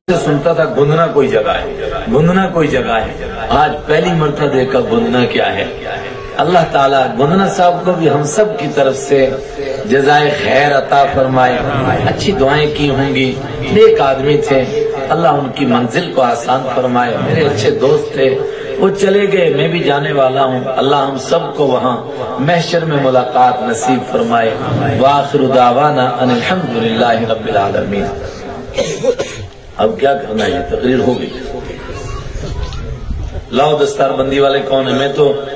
सुनता था गुंदना कोई जगह है, गुंदना कोई जगह है। आज पहली मर्तबा देखा गुंदना क्या है। अल्लाह ताला गुंदना साहब को भी हम सब की तरफ से जज़ाए खैर अता फरमाए। अच्छी दुआएं की होंगी, नेक आदमी थे, अल्लाह उनकी मंजिल को आसान फरमाए। मेरे अच्छे दोस्त थे, वो चले गए, मैं भी जाने वाला हूँ। अल्लाह हम सबको वहाँ महशर में मुलाकात नसीब फरमाए। वाखिरु दावाना अनिल हम्दुलिल्लाहि रब्बिल आलमीन। अब क्या करना है, तकरीर हो गई। लाओ दस्तारबंदी वाले कौन है? मैं तो